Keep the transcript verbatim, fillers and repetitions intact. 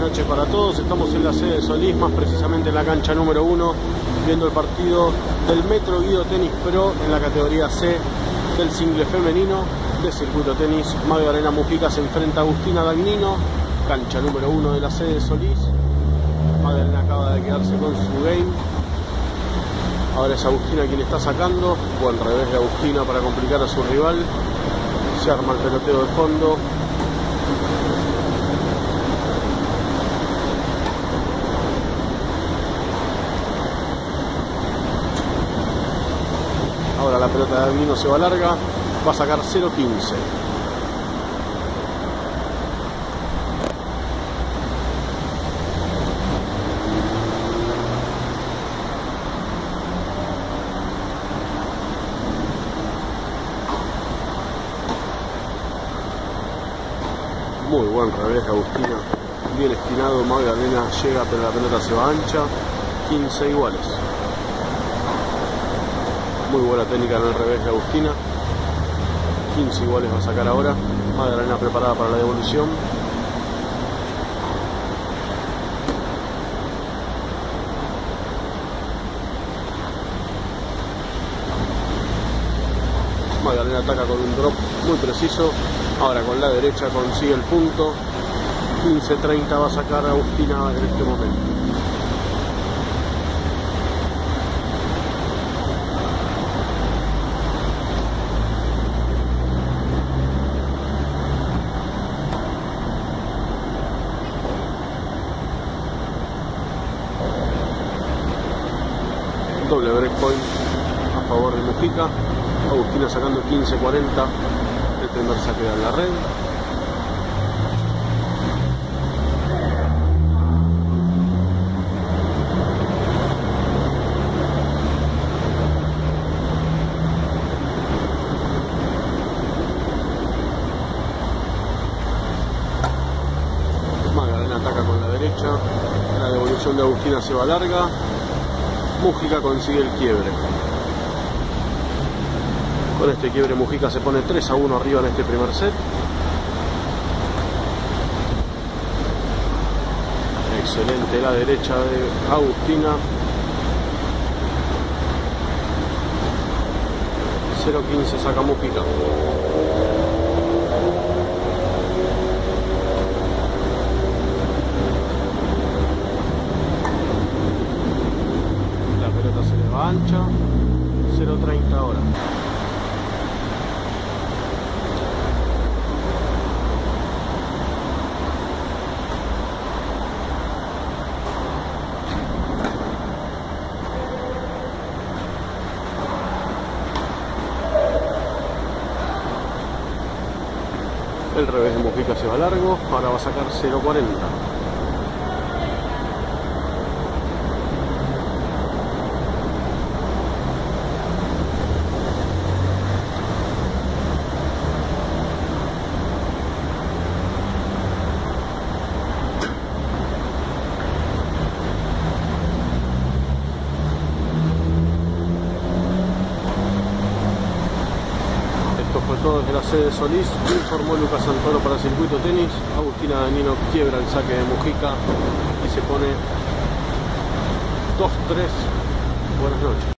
noches para todos. Estamos en la sede de Solís, más precisamente en la cancha número uno, viendo el partido del Metro Guido Tenis Pro en la categoría C del single femenino de circuito tenis. Magdalena Mujica se enfrenta a Agustina Dagnino, cancha número uno de la sede de Solís. Magdalena acaba de quedarse con su game. Ahora es Agustina quien está sacando. Buen revés de Agustina para complicar a su rival. Se arma el peloteo de fondo. Ahora la pelota de Dagnino se va larga. Va a sacar cero quince. Muy buen revés de Agustina, bien esquinado. Magdalena llega, pero la pelota se va ancha. quince iguales. Muy buena técnica en el revés de Agustina. quince iguales va a sacar ahora. Magdalena preparada para la devolución. Magdalena ataca con un drop muy preciso. Ahora con la derecha consigue el punto. quince treinta va a sacar Agustina en este momento. Doble breakpoint a favor de Mujica. Agustina sacando quince cuarenta. El primer saque de la red. Magdalena ataca con la derecha. La devolución de Agustina se va larga. Mujica consigue el quiebre. Con este quiebre Mujica se pone tres a uno arriba en este primer set. Excelente la derecha de Agustina. cero quince saca Mujica. La pelota se le va ancha. cero treinta ahora. El revés de Mujica se va largo, ahora va a sacar cero cuarenta. Esto fue todo desde la sede de Solís. Informó Lucas Santoro para Circuito Tenis. Agustina Dagnino quiebra el saque de Mujica y se pone dos tres. Buenas noches.